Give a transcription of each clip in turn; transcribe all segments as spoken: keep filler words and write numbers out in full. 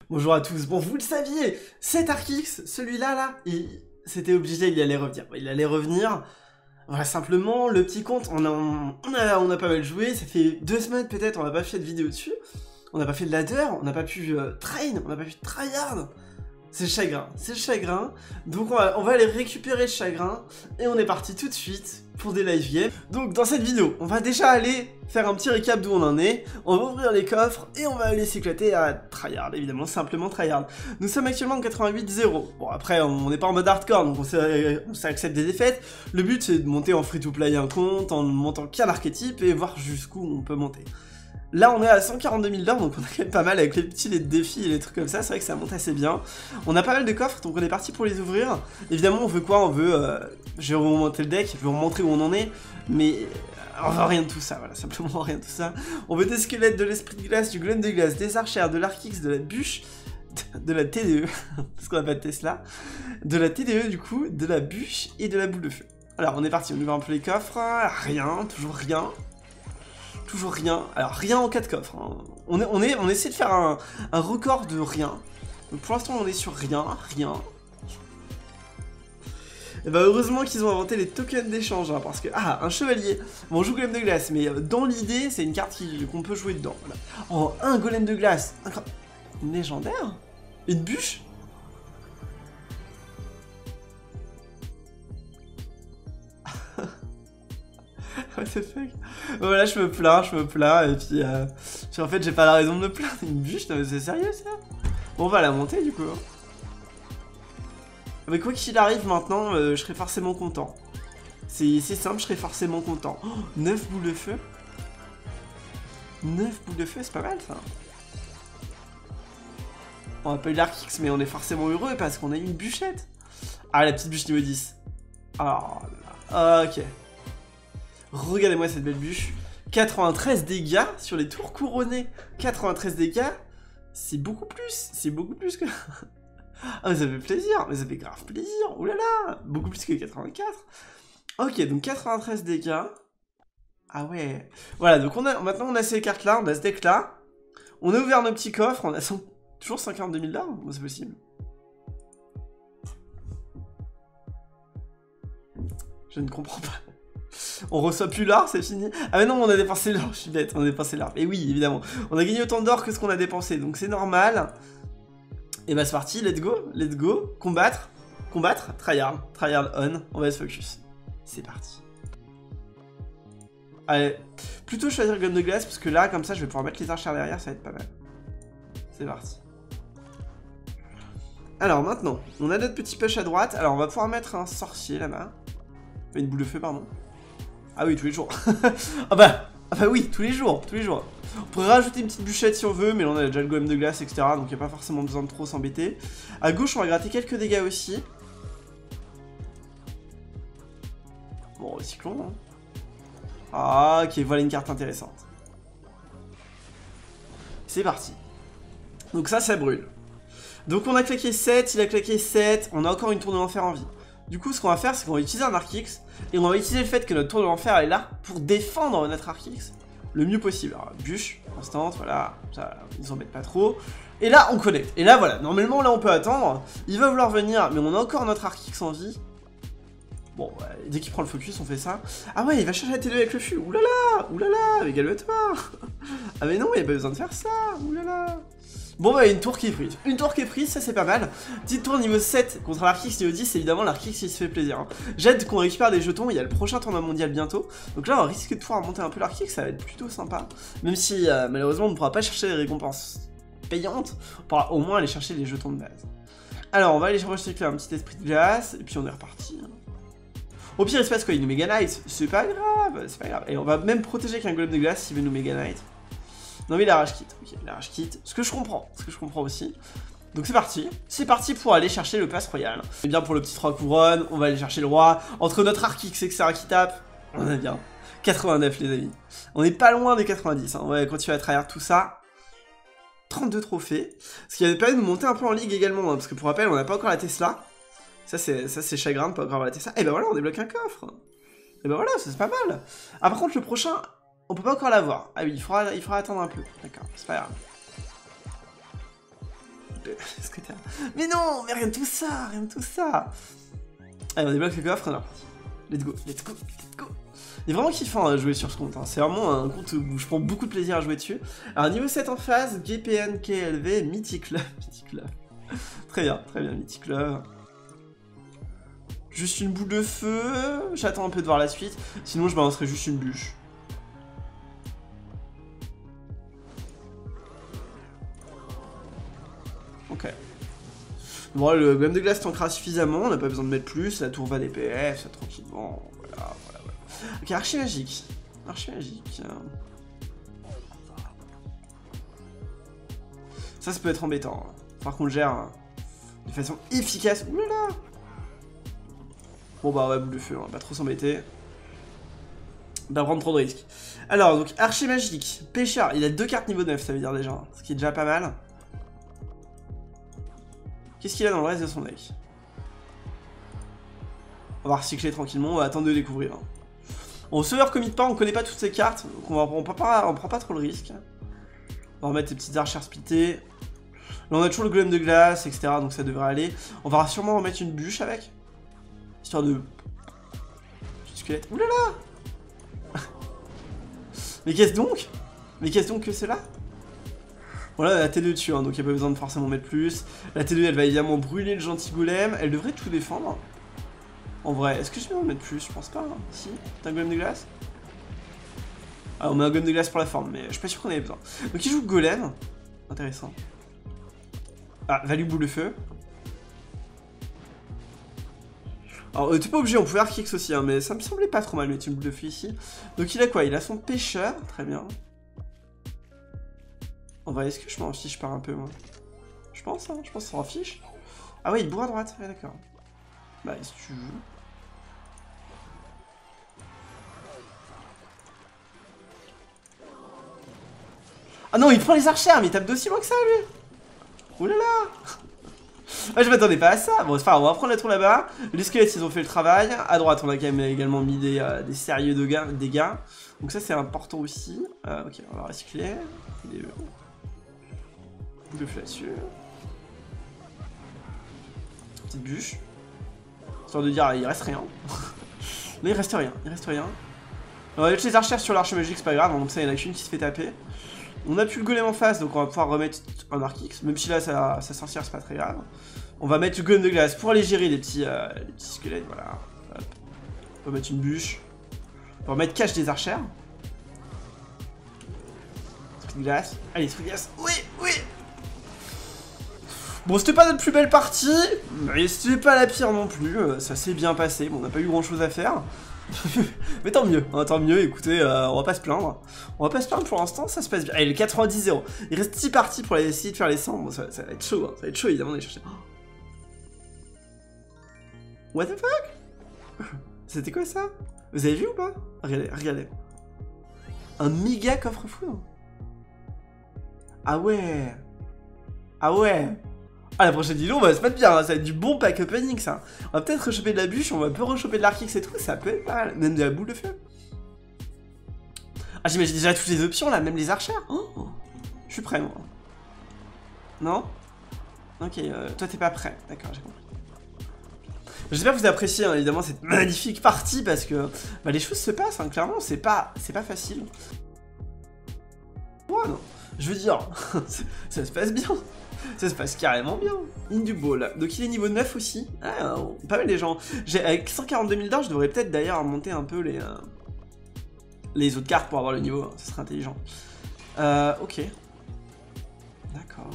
Bonjour à tous, bon vous le saviez, cet Arc-X, celui-là là, il... c'était obligé, il allait revenir, il allait revenir, voilà simplement, le petit compte, on a, on a, on a pas mal joué, ça fait deux semaines peut-être, on n'a pas fait de vidéo dessus, on n'a pas fait de ladder, on n'a pas pu euh, train, on n'a pas pu tryhard, c'est le chagrin, c'est le chagrin, donc on va, on va aller récupérer le chagrin, et on est parti tout de suite pour des live games. Donc dans cette vidéo, on va déjà aller faire un petit récap d'où on en est, on va ouvrir les coffres, et on va aller s'éclater à tryhard, évidemment, simplement tryhard. Nous sommes actuellement en quatre-vingt-huit zéro, bon après on n'est pas en mode hardcore, donc on s'accepte des défaites, le but c'est de monter en free-to-play un compte, en montant qu'un archétype, et voir jusqu'où on peut monter. Là on est à cent quarante-deux mille d'or, donc on a quand même pas mal avec les petits les défis et les trucs comme ça, c'est vrai que ça monte assez bien. On a pas mal de coffres, donc on est parti pour les ouvrir. Évidemment on veut quoi? On veut... Euh, je vais remonter le deck, je vais vous montrer où on en est, mais... On veut rien de tout ça, voilà, simplement rien de tout ça. On veut des squelettes, de l'esprit de glace, du golem de glace, des archères, de l'Arc-X, de la bûche, de la T D E, parce qu'on n'a pas de Tesla, de la T D E du coup, de la bûche et de la boule de feu. Alors on est parti, on ouvre un peu les coffres, rien, toujours rien. Toujours rien. Alors rien en quatre coffres. Hein. On, est, on, est, on essaie de faire un, un record de rien. Donc pour l'instant on est sur rien, rien. Et bah heureusement qu'ils ont inventé les tokens d'échange, hein, parce que... Ah, un chevalier. Bon, on joue golem de glace, mais dans l'idée, c'est une carte qu'on peut jouer dedans. Voilà. Oh, un golem de glace. Un... Une légendaire. Une bûche. What the fuck? Voilà, je me plains, je me plains, et puis, euh, puis en fait, j'ai pas la raison de me plaindre. Une bûche, c'est sérieux ça? Bon, on va la monter du coup. Mais quoi qu'il arrive maintenant, euh, je serai forcément content. C'est simple, je serai forcément content. Oh, neuf boules de feu. neuf boules de feu, c'est pas mal ça. On a pas eu l'Arc-X, mais on est forcément heureux parce qu'on a eu une bûchette. Ah, la petite bûche niveau dix. Ah, là. Ok. Regardez-moi cette belle bûche. quatre-vingt-treize dégâts sur les tours couronnés. quatre-vingt-treize dégâts, c'est beaucoup plus. C'est beaucoup plus que... Ah, mais ça fait plaisir. Mais ça fait grave plaisir. Ouh là là. Beaucoup plus que quatre-vingt-quatre. Ok, donc quatre-vingt-treize dégâts. Ah ouais. Voilà, donc on a, maintenant on a ces cartes-là, on a ce deck-là. On a ouvert nos petits coffres. On a cent, toujours cent quarante-deux mille là. C'est possible. Je ne comprends pas. On reçoit plus l'or, c'est fini. Ah mais non, on a dépensé l'or, je suis bête, on a dépensé l'or. Et oui, évidemment, on a gagné autant d'or que ce qu'on a dépensé, donc c'est normal. Et bah c'est parti, let's go, let's go. Combattre, combattre, tryhard, tryhard on, on va se focus. C'est parti. Allez, plutôt choisir golem de glace, parce que là, comme ça, je vais pouvoir mettre les archères derrière, ça va être pas mal. C'est parti. Alors maintenant, on a notre petit push à droite, alors on va pouvoir mettre un sorcier là-bas. Une boule de feu, pardon. Ah oui, tous les jours. ah bah, ah bah oui, tous les jours, tous les jours. On pourrait rajouter une petite bûchette si on veut, mais là on a déjà le golem de glace, et cetera. Donc il n'y a pas forcément besoin de trop s'embêter. À gauche, on va gratter quelques dégâts aussi. Bon, recyclons. Hein. Ah, ok, voilà une carte intéressante. C'est parti. Donc ça, ça brûle. Donc on a claqué sept, il a claqué sept, on a encore une tour de l'enfer en vie. Du coup, ce qu'on va faire, c'est qu'on va utiliser un Arc-X, et on va utiliser le fait que notre tour de l'enfer est là pour défendre notre Arc-X le mieux possible. Alors, bûche, instant, voilà, ça, ils s'embêtent pas trop. Et là, on connecte. Et là, voilà, normalement, là, on peut attendre. Il va vouloir venir, mais on a encore notre Arc-X en vie. Bon, ouais, dès qu'il prend le focus, on fait ça. Ah ouais, il va chercher la T D E avec le fût. Oulala, oulala, mais calme-toi. Ah mais non, il n'y a pas besoin de faire ça. Oulala. Bon bah une tour qui est prise, une tour qui est prise, ça c'est pas mal. Petite tour niveau sept contre l'Arc-X niveau dix, évidemment l'Arc-X il se fait plaisir. Hein. J'aide qu'on récupère des jetons, il y a le prochain tournoi mondial bientôt. Donc là on risque de pouvoir monter un peu l'Arc-X, ça va être plutôt sympa. Même si euh, malheureusement on ne pourra pas chercher les récompenses payantes, on pourra au moins aller chercher les jetons de base. Alors on va aller recycler un petit esprit de glace, et puis on est reparti. Au pire il se passe quoi, il nous méga knight, c'est pas grave, c'est pas grave. Et on va même protéger qu'un golem de glace s'il veut nous méga knight. Non mais il a rage kit, ok, il a rage kit, ce que je comprends, ce que je comprends aussi. Donc c'est parti, c'est parti pour aller chercher le pass royal. C'est bien pour le petit trois couronnes, on va aller chercher le roi. Entre notre Arc-X et cetera qui tape, on a bien quatre-vingt-neuf les amis. On est pas loin des quatre-vingt-dix, hein. On va continuer à tryhard tout ça. trente-deux trophées, ce qui avait permis de nous monter un peu en ligue également, hein, parce que pour rappel, on n'a pas encore la Tesla. Ça c'est chagrin de pas encore avoir la Tesla. Et ben voilà, on débloque un coffre. Et ben voilà, ça c'est pas mal. Ah par contre le prochain... On peut pas encore l'avoir. Ah oui, il faudra, il faudra attendre un peu. D'accord, c'est pas grave. secrétaire. Mais non, mais rien de tout ça, rien de tout ça. Allez, on débloque le coffre, on est reparti. Let's go, let's go, let's go. Il est vraiment kiffant à jouer sur ce compte, hein. C'est vraiment un compte où je prends beaucoup de plaisir à jouer dessus. Alors niveau sept en phase, G P N K L V, Mythic Love, Mythic Love. Très bien, très bien, Mythic Love. Juste une boule de feu, j'attends un peu de voir la suite, sinon je balancerai juste une bûche. Ok. Bon, le golem de glace tankera suffisamment, on n'a pas besoin de mettre plus, la tour va D P S, ça tranquillement, voilà, voilà, voilà. Ok, archi magique. Archi magique. Ça, ça peut être embêtant. Par contre, gère de façon efficace. Oulala. Bon bah ouais, boule de feu, on va pas trop s'embêter. Pas prendre trop de risques. Alors, donc, archi magique, pêcheur, il a deux cartes niveau neuf, ça veut dire déjà, ce qui est déjà pas mal. Qu'est-ce qu'il a dans le reste de son deck? On va recycler tranquillement, on va attendre de découvrir. On se commit pas, on connaît pas toutes ces cartes, donc on, va, on, prend pas, on prend pas trop le risque. On va remettre les petites archères splittées. Là on a toujours le golem de glace, et cetera. Donc ça devrait aller. On va sûrement remettre une bûche avec. Histoire de... Petit squelette. Oulala. Mais qu'est-ce donc? Mais qu'est-ce donc que cela? Voilà, la T deux dessus, hein, donc il n'y a pas besoin de forcément mettre plus. La T deux, elle va évidemment brûler le gentil golem. Elle devrait tout défendre. En vrai, est-ce que je vais en mettre plus? Je pense pas. Hein. Si, t'as un golem de glace? Ah, on met un golem de glace pour la forme, mais je suis pas sûr qu'on ait besoin. Donc il joue golem. Intéressant. Ah, value boule de feu. Alors, euh, t'es pas obligé, on pouvait arc-kicks aussi, hein, mais ça me semblait pas trop mal mettre une boule de feu ici. Donc il a quoi? Il a son pêcheur, très bien. En vrai, est-ce que je m'en fiche par un peu, moi? Je pense, hein, je pense qu'on s'en fiche. Ah ouais, il bourre à droite, ouais, d'accord. Bah, si tu veux. Ah non, il prend les archères, mais il tape d'aussi loin que ça, lui. Oulala. Ah, je m'attendais pas à ça. Bon, c'est pas grave, on va prendre la tour là-bas. Les squelettes, ils ont fait le travail. À droite, on a quand même également mis des, euh, des sérieux dégâts. Donc ça, c'est important aussi. Euh, ok, on va recycler. Des... de feu là-dessus. Petite bûche. Histoire de dire, il reste rien. Là, il reste rien, il reste rien. On va mettre les archères sur l'arche magique, c'est pas grave, donc ça, il y en a qu'une qui se fait taper. On a plus le golem en face, donc on va pouvoir remettre un arc-kix, même si là, sa, sa sorcière, c'est pas très grave. On va mettre le golem de glace pour aller gérer les petits, euh, les petits squelettes, voilà. Hop. On va mettre une bûche. On va mettre cache des archères. Truc de glace. Allez, truc de glace. Oui, oui. Bon, c'était pas notre plus belle partie, mais c'était pas la pire non plus. Ça s'est bien passé. Bon, on n'a pas eu grand chose à faire. Mais tant mieux, hein, tant mieux, écoutez, euh, on va pas se plaindre. On va pas se plaindre pour l'instant, ça se passe bien. Allez, le quatre-vingt-dix zéro. Il reste six parties pour essayer de faire les cent. Bon, ça, ça va être chaud, hein. Ça va être chaud évidemment d'aller chercher. What the fuck? C'était quoi ça? Vous avez vu ou pas? Regardez, regardez. Un méga coffre-fou. Ah ouais. Ah ouais. Ah, la prochaine vidéo, on va se mettre bien, hein. Ça va être du bon pack opening, ça. On va peut-être rechoper de la bûche, on va un peu rechoper de l'arc-kix et tout, ça peut être pas mal. Même de la boule de feu. Ah, j'imagine déjà toutes les options, là, même les archères. Oh, je suis prêt, moi. Non? Ok, euh, toi, t'es pas prêt. D'accord, j'ai compris. J'espère que vous appréciez, hein, évidemment, cette magnifique partie, parce que bah, les choses se passent, hein, clairement, c'est pas, c'est pas facile. Ouais, non. Je veux dire, ça se passe bien. Ça se passe carrément bien. Induball. Donc il est niveau neuf aussi. Ah, pas mal les gens. Avec cent quarante-deux mille d'or, je devrais peut-être d'ailleurs monter un peu les, euh, les autres cartes pour avoir le niveau. Hein. Ça serait intelligent. Euh, ok. D'accord.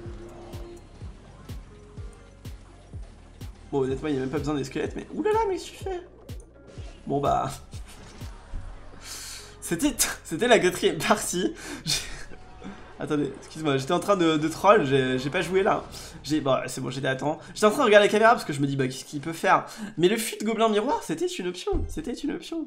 Bon, honnêtement, il n'y a même pas besoin des squelettes, mais... Oulala, mais qu'est-ce que tu fais? Bon, bah... C'était c'était la quatrième partie. Attendez, excuse-moi, j'étais en train de, de troll, j'ai pas joué là. J'ai, bah c'est bon, j'étais à temps. J'étais en train de regarder la caméra parce que je me dis, bah qu'est-ce qu'il peut faire? Mais le fut de gobelin miroir, c'était une option, c'était une option.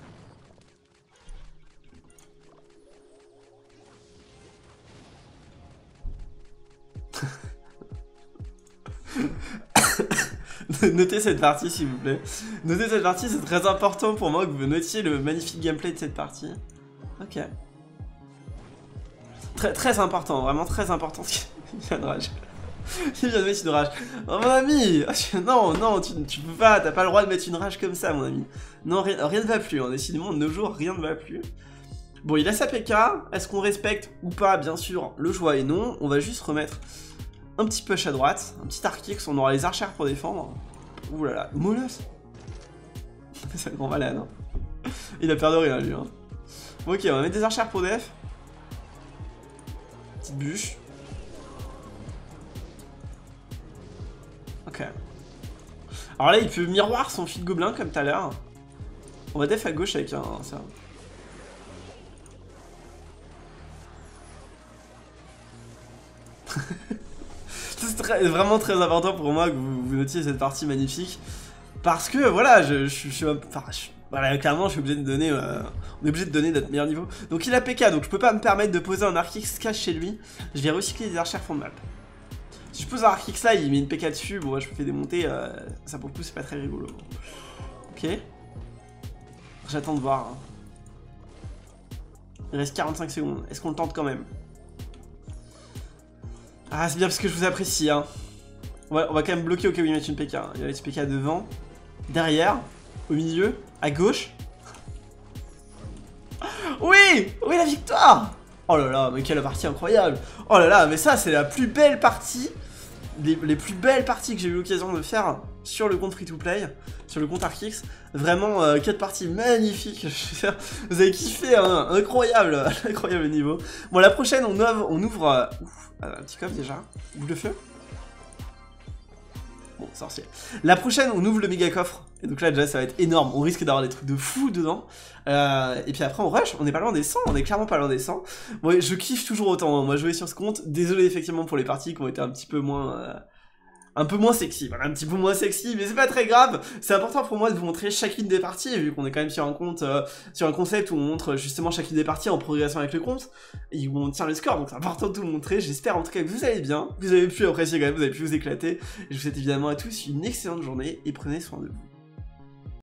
Notez cette partie s'il vous plaît. Notez cette partie, c'est très important pour moi que vous notiez le magnifique gameplay de cette partie. Ok. Très, très important, vraiment très important ce qui viendra. Il vient de mettre une rage. Oh mon ami. Non, non, tu, tu peux pas, t'as pas le droit de mettre une rage comme ça, mon ami. Non, rien, rien ne va plus, hein. Décidément, de nos jours, rien ne va plus. Bon, il a sa P K. Est-ce qu'on respecte ou pas? Bien sûr, le choix est non. On va juste remettre un petit push à droite, un petit Arc-X, on aura les archères pour défendre. Ouh là là, Molosse. C'est un grand malade, hein. Il a peur de rien, lui, hein. Bon, ok, on va mettre des archères pour def. Petite bûche. Ok. Alors là, il peut miroir son feed gobelin, comme tout à l'heure. On va def à gauche avec un... ça. C'est très, vraiment très important pour moi que vous, vous notiez cette partie magnifique. Parce que, voilà, je, je, je suis... Enfin, je, voilà, clairement, je suis obligé de donner... Euh, on est obligé de donner notre meilleur niveau. Donc il a P K, donc je peux pas me permettre de poser un Arc-X cache chez lui. Je vais recycler des archères fond de map. Si je pose un Arc-X là, il met une P K dessus, bon, je me fais démonter. Euh, ça, pour le coup, c'est pas très rigolo. Ok. J'attends de voir. Hein. Il reste quarante-cinq secondes. Est-ce qu'on le tente quand même? Ah, c'est bien parce que je vous apprécie, hein. On va, on va quand même bloquer au cas où il met une P K. Hein. Il va mettre une P K devant, derrière, au milieu, à gauche. Oui! Oui, la victoire! Oh là là, mais quelle partie incroyable! Oh là là, mais ça, c'est la plus belle partie, les, les plus belles parties que j'ai eu l'occasion de faire sur le compte free-to-play, sur le compte Arc-X. Vraiment, euh, quatre parties magnifiques. Vous avez kiffé, hein, incroyable, incroyable niveau. Bon, la prochaine, on ouvre, on ouvre euh, ouf, un petit coffre déjà. Boule de feu. Bon, sorcier. La prochaine, on ouvre le méga coffre. Et donc là, déjà, ça va être énorme. On risque d'avoir des trucs de fou dedans. Euh, et puis après, on rush. On est pas loin des cent. On est clairement pas loin des cent. Bon, je kiffe toujours autant. Hein. Moi, jouer sur ce compte. Désolé, effectivement, pour les parties qui ont été un petit peu moins... Euh... un peu moins sexy, voilà, un petit peu moins sexy, mais c'est pas très grave. C'est important pour moi de vous montrer chacune des parties, vu qu'on est quand même sur un compte, euh, sur un concept où on montre justement chacune des parties en progression avec le compte, et où on tient le score, donc c'est important de tout montrer. J'espère en tout cas que vous allez bien, que vous avez pu apprécier quand même, vous avez pu vous éclater. Et je vous souhaite évidemment à tous une excellente journée, et prenez soin de vous.